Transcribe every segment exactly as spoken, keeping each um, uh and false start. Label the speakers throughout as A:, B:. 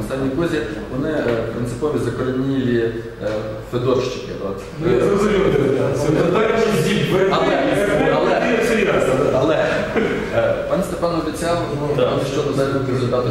A: останній кузі, вони принципові закоренілі федорщики. Але пан Степан обіцяв, що додати результати.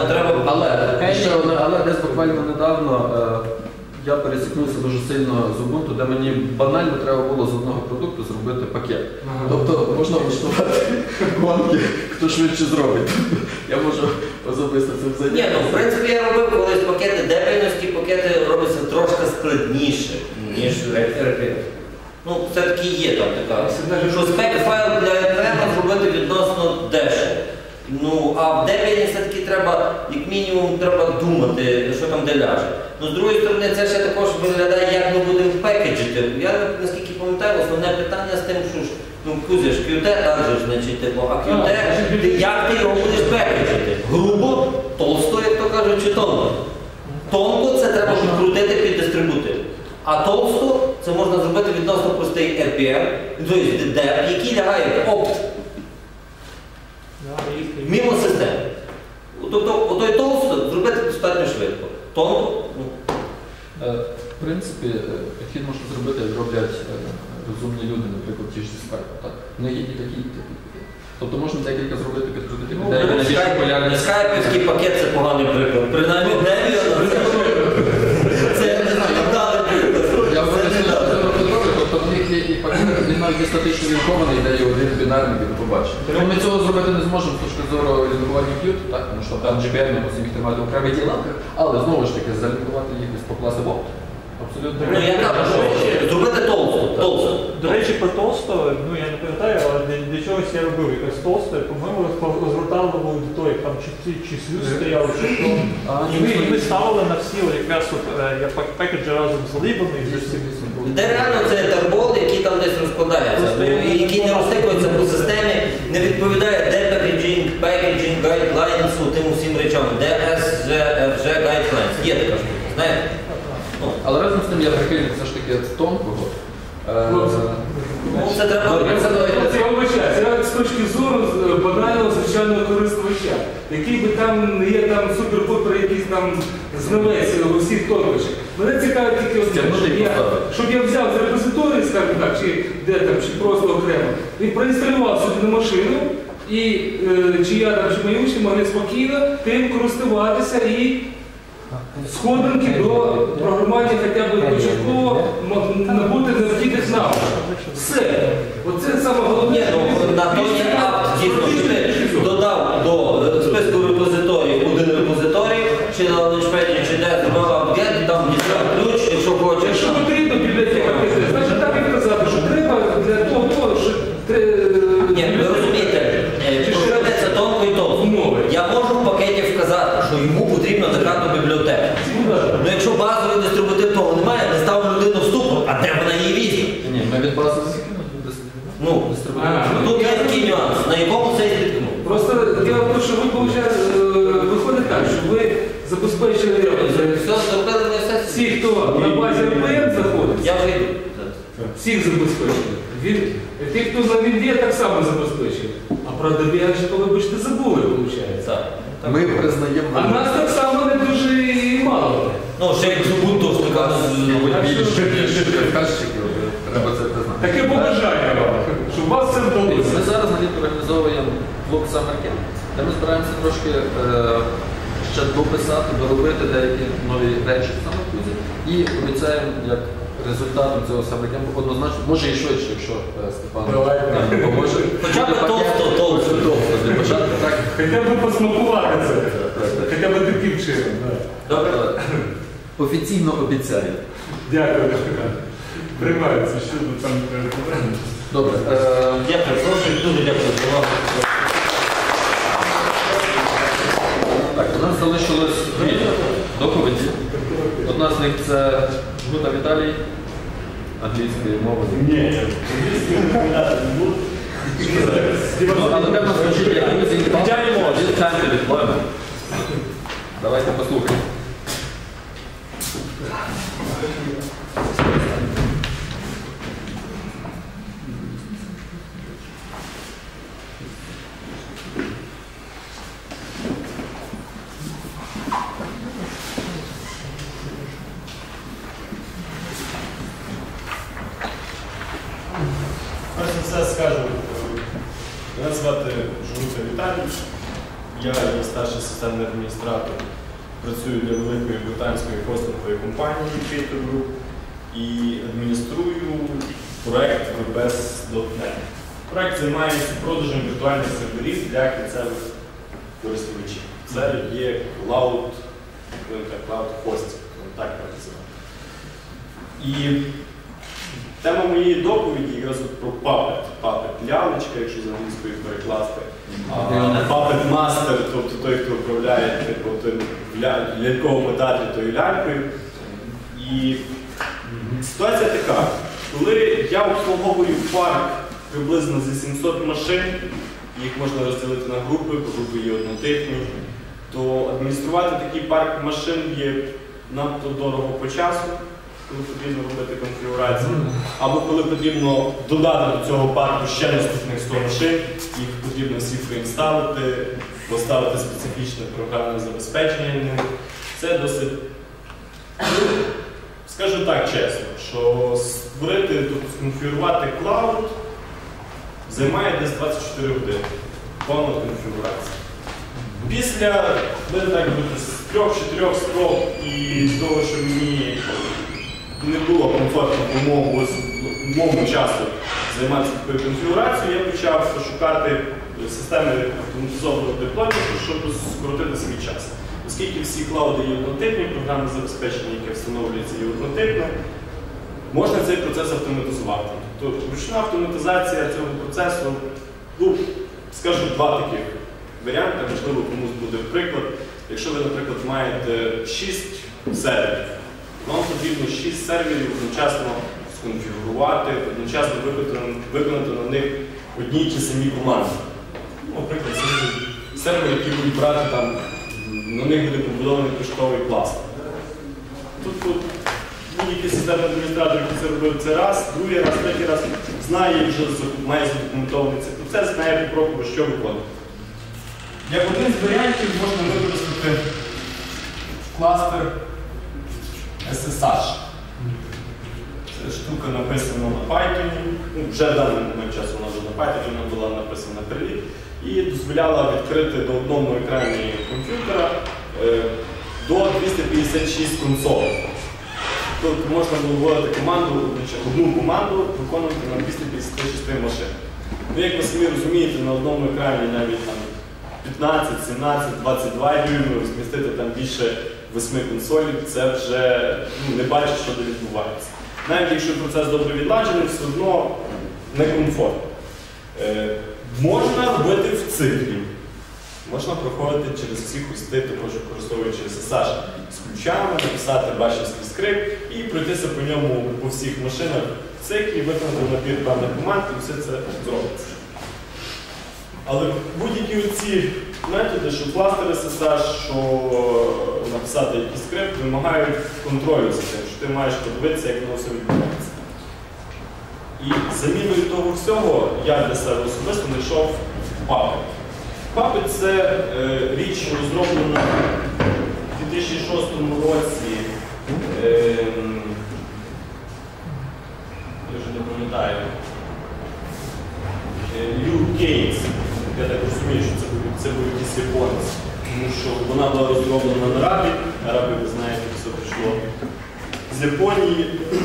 A: Але десь буквально недавно я пересікнувся дуже сильно з Ubuntu, де мені банально треба було з одного продукту зробити пакет. Ага. Тобто можна влаштувати гонки, хто швидше зробить. Я можу особисто цим зайняти.
B: Ні, ну в принципі я робив колись пакети, дебільновські пакети робляться трошки складніше, ніж ар пі ем. Ну, все-таки є там така, що спек-файл для ар пі ем зробити відносно дешево. Ну, а в дебільні все-таки треба, як мінімум, треба думати, що там де ляже. Ну, з другої сторони, це ще також виглядає, як ми будемо пекеджити. Я, наскільки пам'ятаю, основне питання з тим, що ж, ну, кузиш, к'ю те так же, значить, типу, а к'ю те, як ти його будеш пекеджити? Грубо, толсто, як то кажуть, чи тонко? Тонко це треба підкрутити під дистрибутив. А толсто це можна зробити відносно простий ар пі ем, тобто деп, який лягає в опт. Мімо системи. Тобто, отой толсто зробити достатньо швидко. Тонко?
A: В принципі, підхід можна зробити, як роблять розумні люди, наприклад, ті ж зі Skype. Вони є і такі, і такі. Тобто можна декілька зробити, підкрутити людей.
B: Скайпівський пакет – це поганий приклад. Принаймні, Debian – це не знаю, вдалий приклад.
A: Я вважаю, що це робити, тобто в них є і пакет, він навіть є статично лінкований, де є один бінарний, він побачить. Ми цього зробити не зможемо з точки зору лінкування Qt, тому що там джі пі ем, ми мусимо їх тримати окремі діла, але знову ж таки залінкувати їх десь покласти в опт. Абсолютно.
B: Ну, я кажу, що зробити толсто.
C: До речі, про толсто, ну я не пам'ятаю, але для, для чогось я робив якось толсто, по-моєму, розвертали в аудиторії, там чи, чи слюз стояли, чи що. І ми, ми ставили на всі якраз пекеджі разом з либами і з усім.
B: Де реально це тербол, який там десь розкладається, який не розтикується по системі, не відповідає де packaging, packaging, guidelines, тим усім речам, де ес джі, еф джі, guidelines. Є така штука, знаєте?
A: Але разом з тим я прихильник все ж таки тонкого.
B: Ну, це треба...
D: Це я вибачаю, це з точки зору банального звичайного користувача, який би там не є там супер-пупер якийсь там знавець у всіх тонкощах. Мене цікавить тільки одне, щоб я, щоб я взяв з репозиторії, скажімо так, чи де там, чи просто окремо, і проінсталював собі на машину, і е, чи я там, чи мої учні могли спокійно тим користуватися і сходинки до програмування хоча б початково набути необхідних навичок. Все. Оце саме головне.
B: На той акт дійсно додав до списку репозиторій один репозиторій, чи на лаунчпеді, чи де зробив апгет, там дістав ключ, якщо хочеш.
D: Якщо потрібно бібліотека, значить так і казати, що треба для того, що...
B: Ні, ви розумієте, що ведеться тонко і тонко. Я можу в пакеті вказати, що йому потрібна така то бібліотека. Ну якщо базовий дистрибутив того немає, не став людину вступу, а де вона її візьме?
A: Ні, ми від бази
B: Ну, тут є такий нюанс, на якому це і відкнув.
D: Просто я говорю, що ви, виходить, виходить так, що ви забезпечили всі, хто на базі ар пі ем заходить,
B: я вже йду.
D: Всіх забезпечили. Ті, хто на Вінді, так само забезпечили. А про Debian ще, вибачте, забули, виходить.
A: Ми признаємо...
D: А нас так само не дуже і мало.
B: Ну, ще як Ubuntu, що
A: більше приказчиків, треба це признати.
D: Таке побажання вам, щоб у вас все вдалося.
A: Ми зараз на літо організовуємо клуб Summer Camp, де ми збираємося трошки ще дописати, доробити деякі нові речі в Summer Camp і обіцяємо, як результатом цього Summer Camp однозначно, може і швидше, якщо Степан допоможе.
B: Хоча б толсто, толсто.
A: Для початку так.
D: Хоча б посмакувати це. Хоча б таким чином.
B: Добре.
A: Офіційно обіцяю.
D: Дякую. Приймається, що там.
A: Добре.
B: Дякую, прошу, дуже дякую за увагу.
A: Так, у нас залишилось дві доповіді. Одна з них це Гута Віталій, англійської мови. Ні, але певно звучить як using time to deployment. Давайте послухаємо.
E: процес скажу. Мене звати Журука Віталій, я є старший системний адміністратор, працюю для великої британської хостингової компанії Creator Group і адмініструю проект веб ес крапка нет. Проект займається продажем віртуальних серверів для кінцевих користувачів. Це є Cloud, Cloud Hosting, так називаємо. І тема моєї доповіді якраз про Puppet. Puppet лялечка, якщо з англійської перекласти. Puppet Master, тобто той, хто управляє типу, в ляльковому театрі тою лялькою. І ситуація така, коли я обслуговую парк приблизно зі сімсот машин, їх можна розділити на групи, бо групи є однотипні, то адмініструвати такий парк машин є надто дорого по часу, коли потрібно робити конфігурацію, або коли потрібно додати до цього парку ще наступних сто машин, їх потрібно всі проінсталити, поставити специфічне програмне забезпечення. Це досить, скажу так чесно, що створити, тобто сконфігурувати клауд займає десь двадцять чотири години, повна конфігурація. Після, так бути, з трьох-чотирьох спроб і того, що мені не було комфортно по моєму часу займатися такою конфігурацією, я почав шукати системи автоматизованого деплойменту, щоб скоротити свій час. Оскільки всі клауди є однотипні, програмне забезпечення, яке встановлюється, є однотипне, можна цей процес автоматизувати. Тобто ручна автоматизація цього процесу, ну, скажу два таких варіанти, можливо, комусь буде приклад. Якщо ви, наприклад, маєте шість серверів, вам потрібно шість серверів одночасно сконфігурувати, одночасно виконати на них одні й ті самі команди. Наприклад, сервери, які будуть брати, там, на них буде побудований поштовий кластер. Тут, тут будь-який системний адміністратор, який це робив це раз, другий раз, третій раз, знає і вже має задокументований цей процес, знає попробувати, що виконувати. Як один з варіантів можна використати кластер ес ес аш. Це штука написана на Python, ну, вже в даний момент часу вона вже на Python, вона була написана на Perl, і дозволяла відкрити до одному екрані комп'ютера е, до двісті п'ятдесят шість консолей. Тобто можна було вводити команду, одну команду виконувати на двісті п'ятдесят шість машин. Ну, як ви самі розумієте, на одному екрані навіть там п'ятнадцять, сімнадцять, двадцять два дюймів, розмістити там більше восьми консолів, це вже ну, не бачить, що де відбувається. Навіть якщо процес добре відладжений, все одно некомфортно. Е, можна робити в циклі. Можна проходити через всі хости, також використовуючи ес ес аш з ключами, написати башівський скрипт і пройтися по ньому по всіх машинах в циклі, виконати набір певних команд і все це зробиться. Але будь-які ці методи, що кластер ес ес аш, що написати якийсь скрипт, вимагають контролю за тим, що ти маєш подивитися, як воно все відбувається. І заміною того всього я для себе особисто знайшов Puppet. Puppet – це е, річ, розроблена в дві тисячі шостому році. Е, я вже не пам'ятаю. Лью Кейнс. Я так розумію, що це був, це був якийсь японець, тому що вона була розроблена на Арабі. Арабі, ви знаєте, все прийшло з Японії.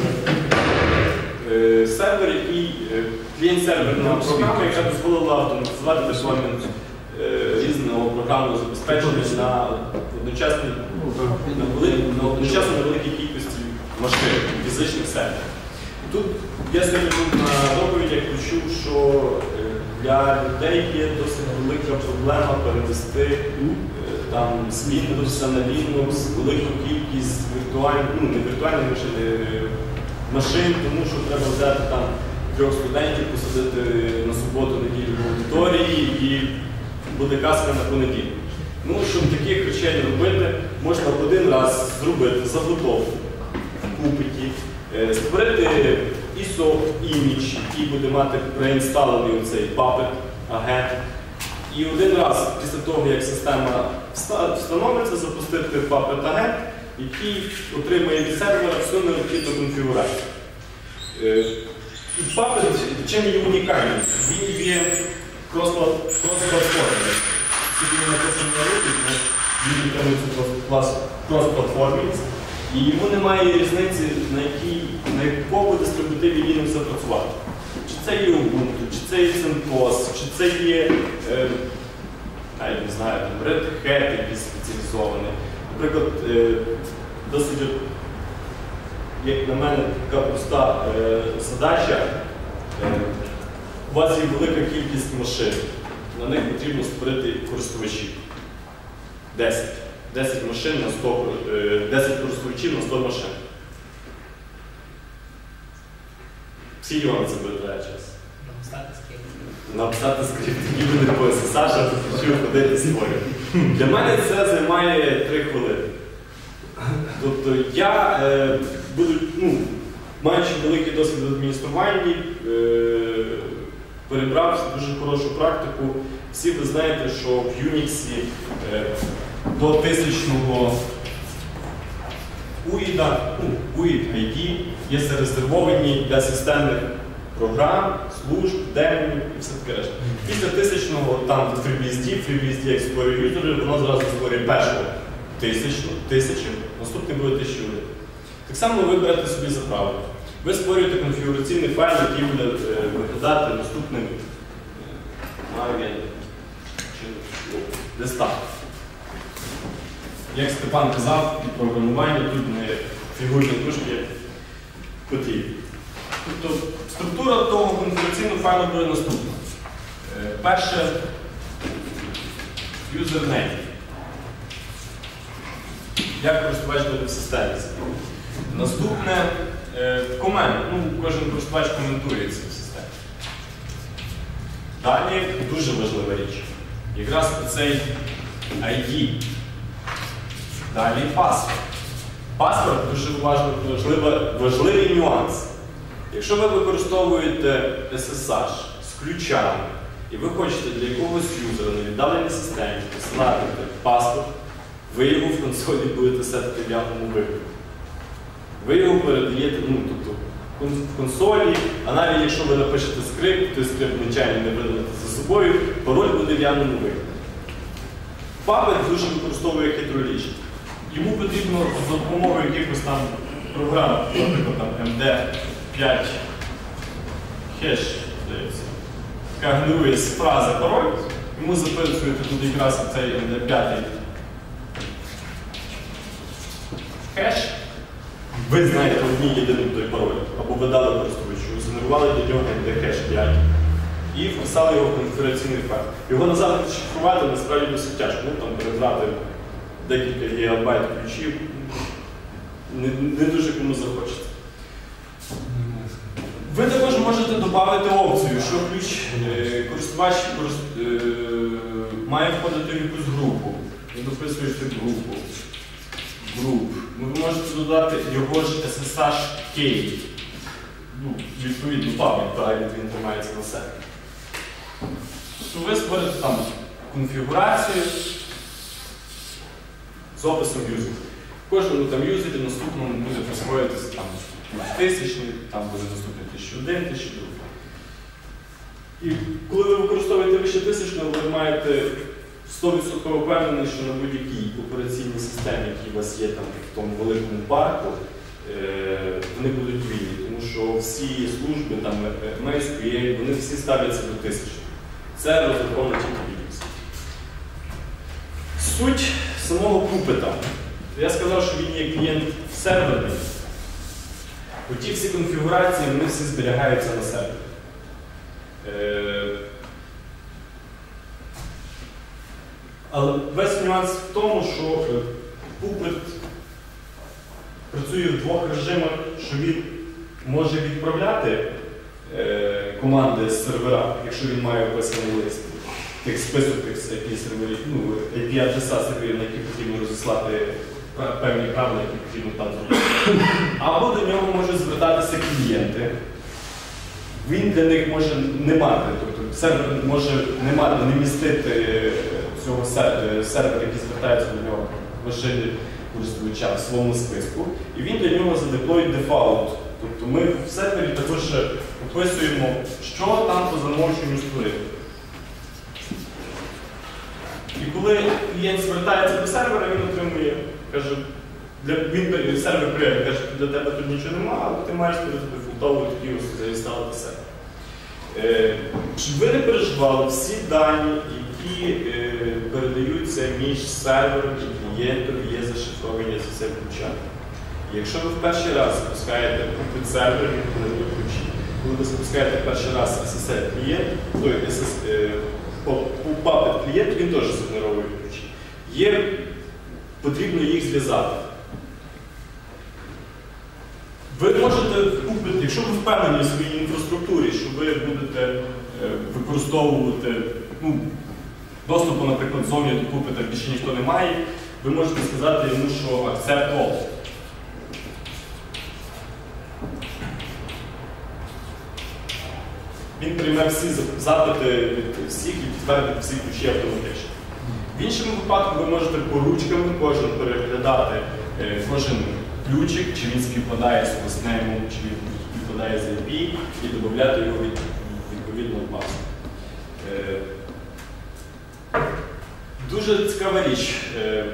E: Е, сервер, який е, клієнт-серверна програма, яка дозволила автоматизувати деплоймент е, різного програмного забезпечення на одночасно на, вели, на, одночасно на великій кількості машин, фізичних серверів. Тут я сьогодні був на доповіді, я почув, що для людей є досить велика проблема перевести там з Windows на Linux велику кількість віртуальних, ну не віртуальних машин, машин, тому що треба взяти там трьох студентів, посадити на суботу-неділю в аудиторії і буде казка на понеділок. Ну, щоб таких речей не робити, можна один раз зробити заготовку в купиті, створити ай ес о-імідж, який буде мати преінсталений оцей Puppet агент. І один раз після того, як система встановиться, запустити Puppet агент, який отримає від сервера всю необхідну конфігурацію. Puppet, чим є унікальний? Він є крос-платформний. Тільки він написаний на руки, він підтримує цю крос-платформність. І йому немає різниці, на якій, на якому дистрибутиві Linux працювати. Чи це є Ubuntu, чи це є CentOS, чи це є, е, я не знаю, там, Red Hat якийсь спеціалізований. Наприклад, е, досить, як на мене, така проста е, задача. Е, у вас є велика кількість машин, на них потрібно створити користувачів. десять. десять машин на сто, десять користувачів на сто машин. Скільки вам це буде триває час?
F: Написати скрипт.
E: Написати скрипт, який буде написати. Саша почав ходити свою. Для мене це займає три хвилини. Тобто я е, буду, ну, маючи великий досвід в адмініструванні, е, перебрав дуже хорошу практику. Всі ви знаєте, що в Unix е, до тисячного уїда, ну, уїд ай ді є зарезервовані для системних програм, служб, демонів і все таке решта. Після тисячного, там FreeBSD, FreeBSD як створює юзери, воно зразу створює першого тисячну, тисячу, наступний буде тисячу один. Так само ви берете собі за правило. Ви створюєте конфігураційний файл, який буде е, виглядати наступним е, листа. Як Степан казав, програмування тут не фігурні дужки потрібні. Тобто структура того конфігураційного файлу буде наступна. Е, перше username. Як користувач буде в системі. Наступне е, комент. Ну, кожен користувач коментує це в системі. Далі дуже важлива річ. Якраз цей ай ді. Далі паспорт. Паспорт дуже важливий, важливий нюанс. Якщо ви використовуєте ес ес аш з ключами, і ви хочете для якогось юзера на віддаленій системі посилати паспорт, ви його в консолі будете сетити в явному вигляді. Ви його передаєте, ну, тобто, в консолі, а навіть якщо ви напишете скрипт, той скрипт нечайно не видалите за собою, пароль буде в явному вигляді. Puppet дуже використовує хитру річ. Йому потрібно за допомогою якихось там програм, наприклад, там ем де п'ять хеш, здається, яка генерує з фрази пароль, йому записуєте тут якраз цей ем де п'ять хеш, ви знаєте одній єдиний той пароль, або ви дали користувачу, згенерували для нього ем де хеш п'ять і вписали його в конфігураційний файл. Його назад відшифрувати насправді досить тяжко, ну там перебрати декілька гігабайт ключів, не, не дуже кому захочеться. Ви також можете додати опцію, що ключ е, користувач е, має входити в якусь групу. Ви дописуєте групу. Груп. Ви можете додати його ж ес ес аш кей. Ну, відповідно, пам'ять, так, він тримається на себе. Ви створите там конфігурацію з описом юзера. Кожному там юзері наступному буде присвоїтися там тисячний, там буде наступний тисяча один, тисяча два. І коли ви використовуєте вище тисячного, ви маєте сто відсотків впевнений, що на будь-якій операційній системі, які у вас є там в тому великому парку, вони будуть вільні, тому що всі служби, там ем ес кю ель, вони всі ставляться до тисячі. Це розраховано тільки Linux. Суть самого Puppet. Я сказав, що він є клієнт серверний. Оті всі конфігурації, вони всі зберігаються на сервері. Е... Але весь нюанс в тому, що Puppet працює в двох режимах, що він може відправляти е... команди з сервера, якщо він має описаний лист, тих список тих ай пі серверів, ну, ай пі-адреса серверів, на які потрібно розіслати певні правила, які потрібно там зробити. Або до нього можуть звертатися клієнти. Він для них може не мати, тобто сервер може не мати, не містити цього сервера, який звертається до нього машини користувача в своєму списку. І він для нього задеплоїть дефаулт Тобто ми в сервері також описуємо, що там по замовченню створити. І коли клієнт звертається до сервера, він отримує, каже, для, він сервер прийде, каже, для тебе тут нічого немає, але ти маєш перед дефолтовувати тоді ось заінсталити сервер. Е, щоб ви не переживали, всі дані, які е, передаються між сервером і клієнтом, є зашифровані з цим ключами. Якщо ви в перший раз запускаєте під сервер, він генерує ключі. Коли ви запускаєте перший раз ес ес ел клієнт, то Puppet клієнт, він теж згенеровує ключі. Є, потрібно їх зв'язати. Ви можете купити, якщо ви впевнені в своїй інфраструктурі, що ви будете е, використовувати ну, доступу, наприклад, зовні до Puppet більше ніхто не має, ви можете сказати йому, що accept all. Він прийме всі запити від всіх і підтвердить всі ключі автоматично. В іншому випадку ви можете по ручками кожен переглядати е, кожен ключик, чи він співпадає з хостнеймом, чи він співпадає з ай пі, і додати його від, відповідно в базу. Е, дуже цікава річ. Е,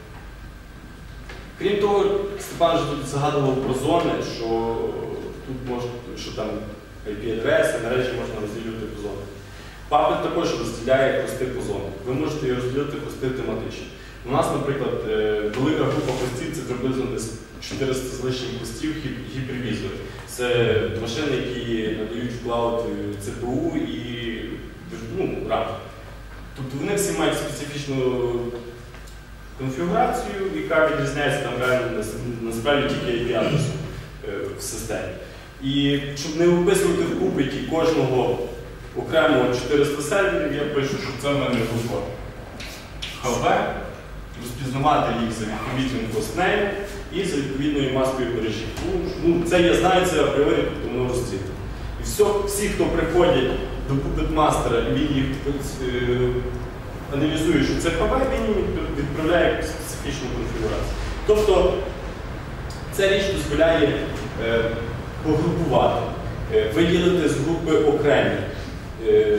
E: крім того, Степан вже тут згадував про зони, що тут можна, що там ай пі-адреси, мережі можна розділити по зонах. Puppet також розділяє хости по зонах. Ви можете її розділити хости тематично. У нас, наприклад, велика група хостів – це приблизно чотириста з лишніх хостів гіпервізорів. Це машини, які надають в клауд це пе у і ну, рам. Тобто вони всі мають специфічну конфігурацію, яка відрізняється там реально насправді тільки ай пі-адресу в системі. І щоб не виписувати в купиті кожного окремого чотириста серверів, я пишу, що це в мене група ХВ, розпізнавати їх за відповідним хостнеймом і за відповідною маскою мережі. Ну, це я знаю, це апріорі, тобто воно розділено. І все, всі, хто приходять до Puppet Master, і він їх е, аналізує, що це ХВ, він їм відправляє специфічну конфігурацію. Тобто ця річ дозволяє е, погрупувати, е, виділити з групи окремі. Е,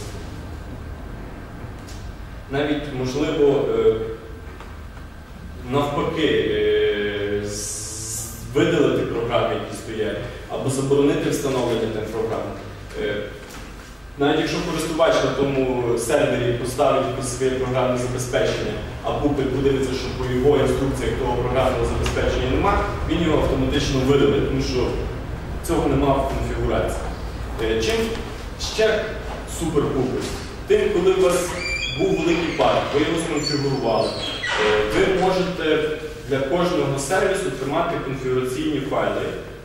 E: навіть, можливо, е, навпаки, е, видалити програми, які стоять, або заборонити встановлення тих програм. Е, навіть якщо користувач на тому сервері поставить якесь своє програмне забезпечення, а Puppet подивиться, що по його інструкціях того програмного забезпечення немає, він його автоматично видалить, тому що цього немає в конфігурації. Е, чим ще супер Puppet? Тим, коли у вас був великий парк, ви його сконфігурували, ви можете для кожного сервісу тримати конфігураційні файли,